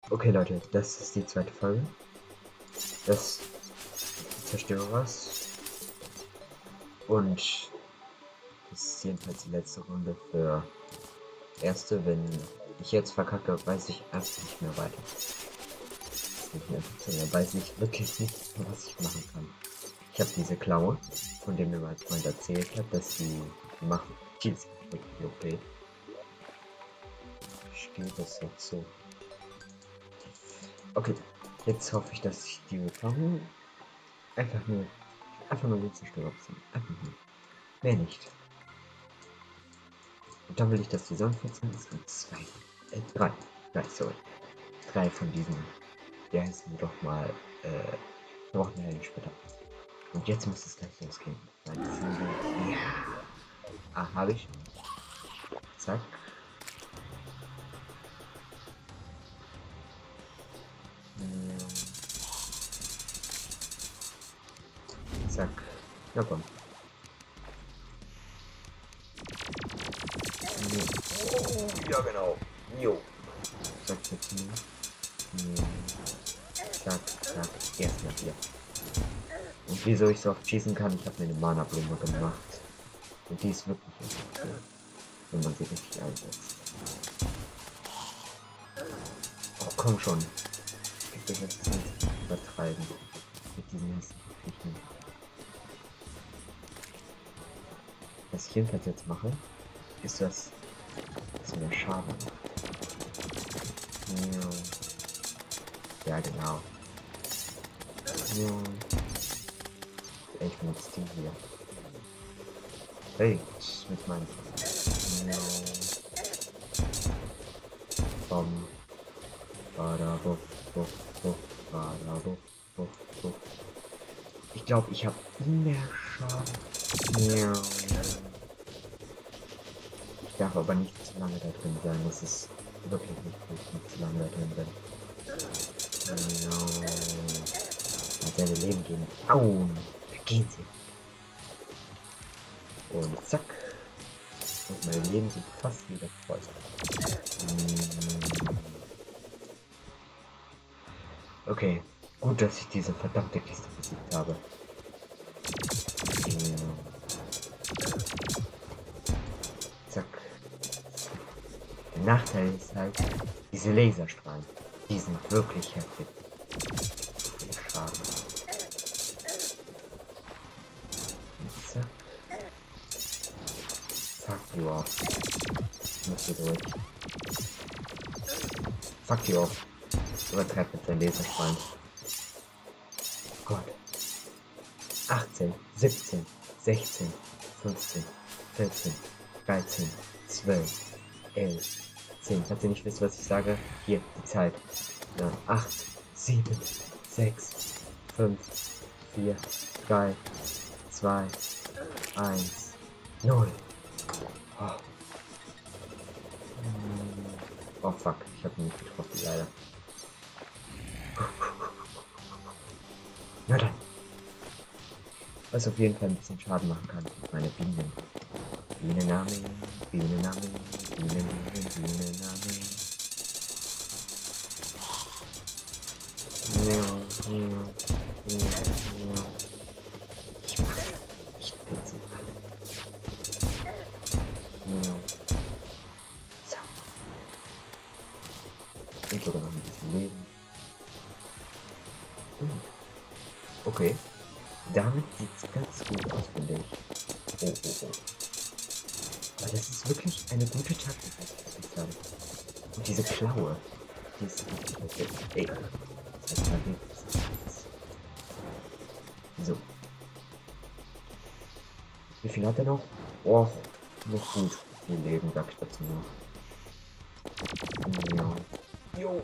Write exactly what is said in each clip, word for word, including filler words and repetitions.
Okay, Leute, das ist die zweite Folge. Das Zerstörers. Und das ist jedenfalls die letzte Runde für erste. Wenn ich jetzt verkacke, weiß ich einfach nicht mehr weiter. Nicht mehr, dann weiß ich wirklich nicht mehr, was ich machen kann. Ich habe diese Klaue, von dem mir mein Freund erzählt hat, dass sie machen. Die ist wirklich O P. Spielt das jetzt so. Okay, jetzt hoffe ich, dass ich die bekomme. Einfach nur, einfach nur den Zerstörer ziehen. Einfach nur. Mehr nicht. Und dann will ich, dass die Sonnenfetzen ist und zwei, äh, drei, drei, sorry. Drei von diesen, wie heißen die doch mal, äh, brauchen wir ja später. Und jetzt muss es gleich losgehen. Weil das sind die, ja. Ah, habe ich. Zack. Zack. Na komm. Oh, ja genau. Jo. Zack, jetzt hier. Zack, zack. Erstmal hier. Und wieso ich so oft schießen kann, ich habe mir eine Mana-Blume gemacht. Und die ist wirklich cool, wenn man sie richtig einsetzt. Oh, komm schon. Ich will jetzt nicht übertreiben mit diesen hässlichen. Was ich jedenfalls jetzt mache, ist das, was mir Schaden macht. Ja, genau. Ja. Ich benutze die hier. Hey, mit meinem ja. Bom. Bada, buff, buff, buff, bada, buff, buff, buff. Ich glaube, ich habe mehr Schaden. Ja. Ich darf aber nicht zu lange da drin sein. Das ist wirklich nicht gut, wenn ich zu lange da drin bin. Ja. Und seine Leben gehen. Au! Da gehen sie. Und zack. Und meine Leben sind fast wieder voll. Okay. Gut, dass ich diese verdammte Kiste besiegt habe. Zack. Der Nachteil ist halt, diese Laserstrahlen. Die sind wirklich heftig. Schaden. Zack. Fuck you off. Ich muss hier durch. Fuck you off. Übertreibt mit seinen Laserstrahlen. Gott. achtzehn, siebzehn, sechzehn, fünfzehn, vierzehn, dreizehn, zwölf, elf, zehn. Falls ihr nicht wisst, was ich sage, hier die Zeit. Ja, acht, sieben, sechs, fünf, vier, drei, zwei, eins, null. Oh. Oh fuck, ich habe ihn nicht getroffen, leider. Na dann. Was auf jeden Fall ein bisschen Schaden machen kann, sind meine Bienen. Bienennamen, Bienennamen, Bienennamen, Bienennamen. Ja, ja, ja, ja. Ich mag nicht Pilze alle. Ja. So. Und sogar noch ein bisschen Leben. Hm. Okay. Damit sieht es ganz gut aus, finde ich. Oh, oh, oh. Aber das ist wirklich eine gute Taktik, muss ich sagen. Und diese Klaue, die ist wirklich perfekt. Ey, das heißt mal nichts. So. Wie viel hat er noch? Oh, noch gut. Viel Leben, sag ich dazu noch. Ja. Jo.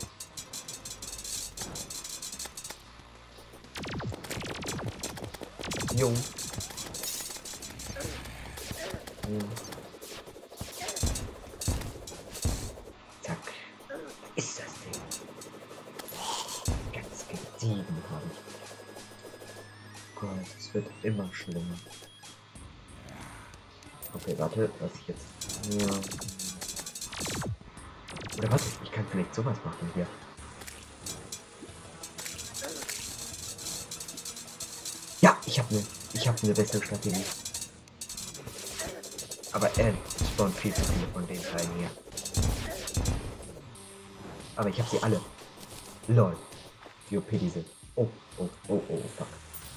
Jo. Ja. Zack. Ist das Ding. Ganz gediegen habe ich. Gott, es wird immer schlimmer. Okay, warte, was ich jetzt. Ja. Oder warte, ich kann vielleicht sowas machen hier. Ich habe eine, ich habe eine bessere Strategie. Aber er spawnt viel zu viele von den Teilen hier. Aber ich habe sie alle. Lol. Wie O P diese. Oh, oh, oh, oh, fuck.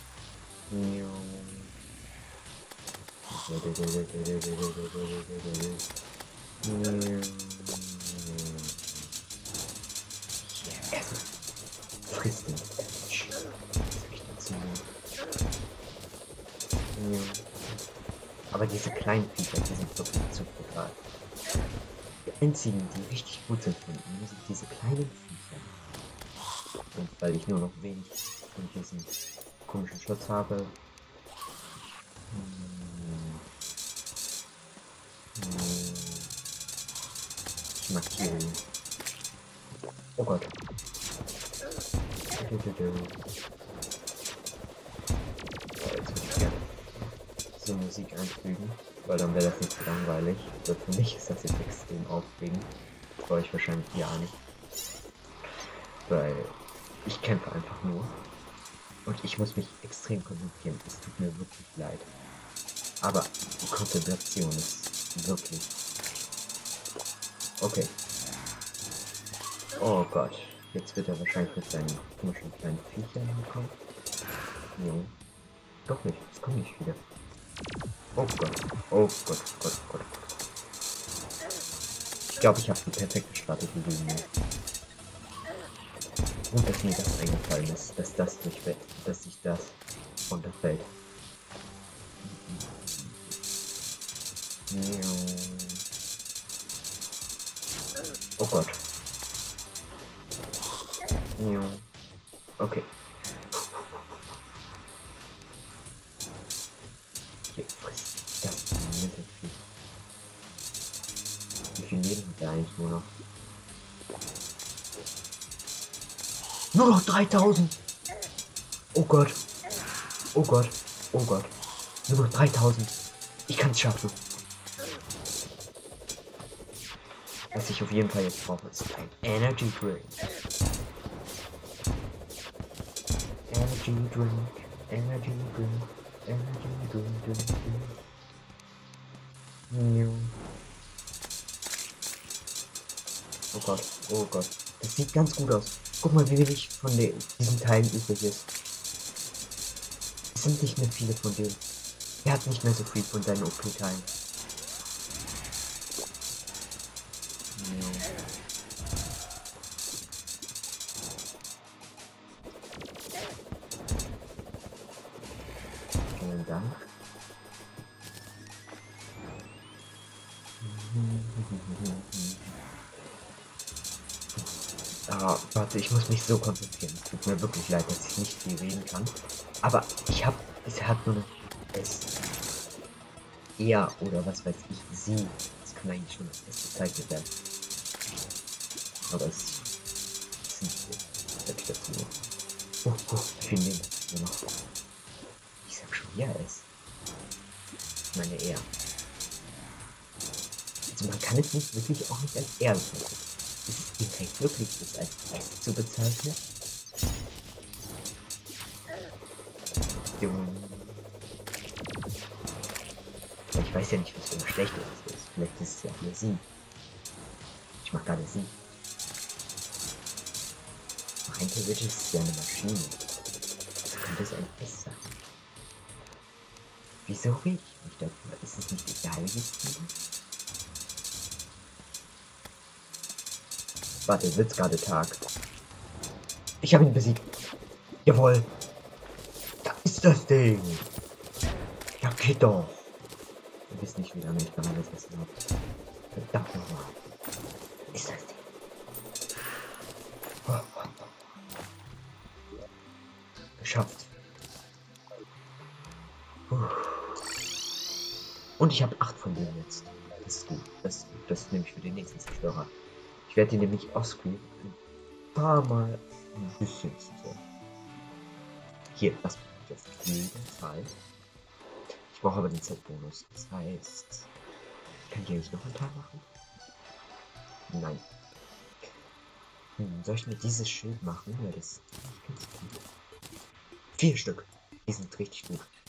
Yeah. Frisst den. Aber diese kleinen Viecher, die sind wirklich zu brutal. Die einzigen, die richtig gut sind von ihnen, sind diese kleinen Viecher. Und weil ich nur noch wenig von diesem komischen Schutz habe. Hm, hm, ich mag Tiere. Oh Gott. Oh, jetzt würde ich gerne so Musik einfügen, weil dann wäre das nicht so langweilig. Also für mich ist das jetzt extrem aufregend. Für euch wahrscheinlich ja nicht. Weil ich kämpfe einfach nur. Und ich muss mich extrem konzentrieren. Es tut mir wirklich leid. Aber die Konzentration ist wirklich... Okay. Oh Gott. Jetzt wird er wahrscheinlich mit seinen komischen kleinen Viechern hinkommen. Nee. Doch nicht. Es kommen nicht wieder. Oh Gott. Oh Gott. Gott, Gott. Ich glaube, ich habe die perfekte Strategie gegen ihn. Gut, dass mir das eingefallen ist, dass das durchfällt, dass sich das runterfällt. Oh Gott. Okay. Hier frisst das Mittelfisch. Wie viel Leben hat der eigentlich nur noch? Nur noch dreitausend! Oh Gott! Oh Gott! Oh Gott! Nur noch dreitausend! Ich kann es schaffen! Was ich auf jeden Fall jetzt brauche, ist ein Energy Drink. Energy Drink, Energy Drink, Energy Drink, Drink, Drink. Oh Gott, oh Gott. Das sieht ganz gut aus. Guck mal, wie wenig von den, diesen Teilen übrig ist. Es sind nicht mehr viele von denen. Er hat nicht mehr so viel von seinen O P-Teilen. Vielen Dank. Ah, warte, ich muss mich so konzentrieren. Es tut mir wirklich leid, dass ich nicht viel reden kann. Aber ich habe, es hat nur noch es. Er oder was weiß ich, sie. Das kann eigentlich schon als es bezeichnet werden. Aber es ist nicht wirklich dazu. Oh, oh, wie viel nehmen wir noch? Ich sag schon, ja, es. Ich meine, er. Also man kann es nicht wirklich auch nicht als er bezeichnen. Ist es direkt wirklich das als es zu bezeichnen? Ich weiß ja nicht, was für ein schlechter das ist. Vielleicht ist es ja hier sie. Ich mach gerade sie. Rein theoretisch ist es ja eine Maschine. Also könnte es ein S sein. Wieso rede ich nicht darüber? Ist es nicht egal, wie es geht? Warte, wird's gerade Tag? Ich habe ihn besiegt. Jawohl. Da ist das Ding. Ja, geht doch. Ihr wisst nicht, wie lange ich daran gesessen habe. Verdammt nochmal. Ist das Ding. Oh, oh, oh. Geschafft. Puh. Und ich habe acht von denen jetzt. Das ist gut. Das, das nehme ich für den nächsten Zerstörer. Ich werde die nämlich offscreen ein paar Mal ein bisschen zerstören. Hier, das mache ich auf jeden Fall. Ich brauche aber den Z-Bonus. Das heißt, kann ich eigentlich noch einen Teil machen? Nein. Hm, soll ich mir dieses Schild machen? Ja, das ist ganz gut. Vier Stück. Die sind richtig gut.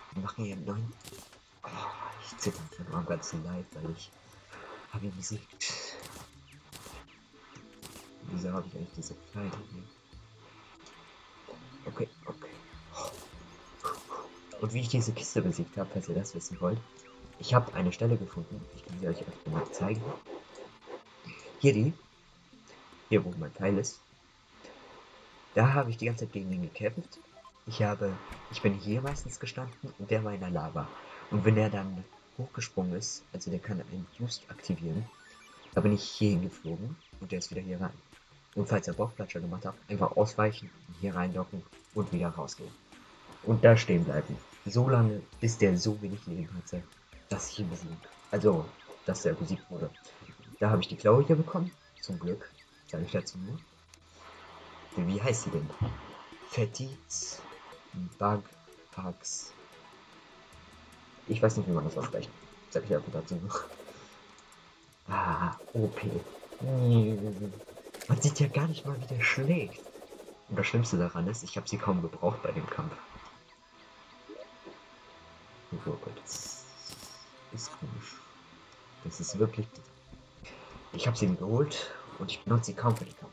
Wir machen hier einen neuen. Oh, ich zitter von meinem ganzen Leib, weil ich habe ihn besiegt. Wieso habe ich eigentlich diese Pfeile hier? Okay, okay. Und wie ich diese Kiste besiegt habe, falls ihr das wissen wollt. Ich habe eine Stelle gefunden. Ich kann sie euch öfter mal zeigen. Hier die. Hier, wo mein Pfeil ist. Da habe ich die ganze Zeit gegen ihn gekämpft. Ich habe, ich bin hier meistens gestanden und der war in der Lava. Und wenn er dann hochgesprungen ist, also der kann einen Boost aktivieren, da bin ich hier hingeflogen und der ist wieder hier rein. Und falls er Bauchplatscher gemacht hat, einfach ausweichen, hier reindocken und wieder rausgehen. Und da stehen bleiben. So lange, bis der so wenig Leben hatte, dass ich ihn besiegt. Also, dass er besiegt wurde. Da habe ich die Klaue hier bekommen. Zum Glück. Sage ich dazu nur. Wie heißt sie denn? Fettiz Bughugs. Ich weiß nicht, wie man das ausspricht. Sag ich einfach dazu noch. Ah, O P. Man sieht ja gar nicht mal, wie der schlägt. Und das Schlimmste daran ist, ich habe sie kaum gebraucht bei dem Kampf. Oh Gott, das ist komisch. Das ist wirklich... Ich habe sie mir geholt und ich benutze sie kaum für den Kampf.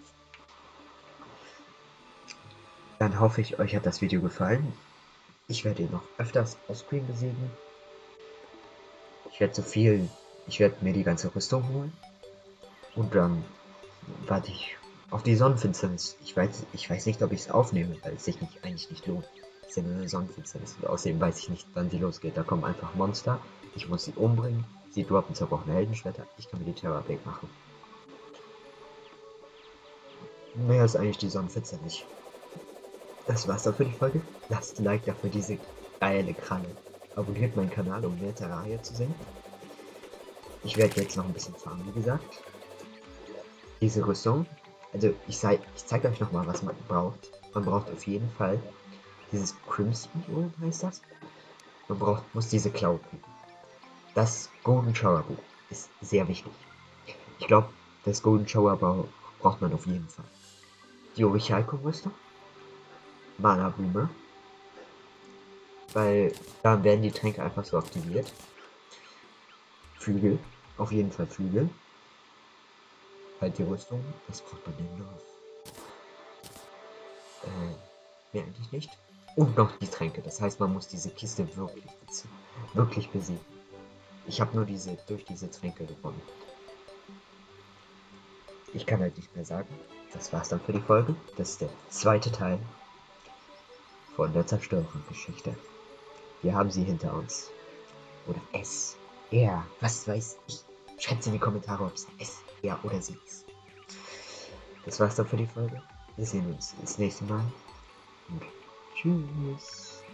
Dann hoffe ich, euch hat das Video gefallen. Ich werde ihn noch öfters offscreen besiegen. Ich werde so viel... Ich werde mir die ganze Rüstung holen. Und dann warte ich auf die Sonnenfinsternis. Ich weiß, ich weiß nicht, ob ich es aufnehme, weil es sich nicht, eigentlich nicht lohnt. Es ist ja nur eine Sonnenfinsternis. Und außerdem weiß ich nicht, wann sie losgeht. Da kommen einfach Monster. Ich muss sie umbringen. Sie droppen zerbrochene Heldenschwerter. Ich kann mir die Terror Blade machen. Mehr ist eigentlich die Sonnenfinsternis nicht. Das war's dann für die Folge. Lasst ein Like da für diese geile Kralle. Abonniert meinen Kanal, um mehr Terraria zu sehen. Ich werde jetzt noch ein bisschen farmen, wie gesagt. Diese Rüstung. Also ich, ich zeige euch nochmal, was man braucht. Man braucht auf jeden Fall dieses Crimson Oil, heißt das. Man braucht, muss diese Klaue kriegen. Das Golden Shower Buch ist sehr wichtig. Ich glaube, das Golden Shower Buch braucht man auf jeden Fall. Die Orichalco-Rüstung. Mana Boomer. Weil dann werden die Tränke einfach so aktiviert. Flügel. Auf jeden Fall Flügel. Halt die Rüstung. Was braucht man denn noch? Äh, mehr eigentlich nicht. Und noch die Tränke. Das heißt, man muss diese Kiste wirklich, wirklich besiegen. Ich habe nur diese durch diese Tränke gewonnen. Ich kann halt nicht mehr sagen. Das war's dann für die Folge. Das ist der zweite Teil von der Zerstörergeschichte. Wir haben sie hinter uns. Oder es. Er. Was weiß ich. Schreibt in die Kommentare, ob es es, er oder sie ist. Das war's dann für die Folge. Wir sehen uns das nächste Mal. Und tschüss.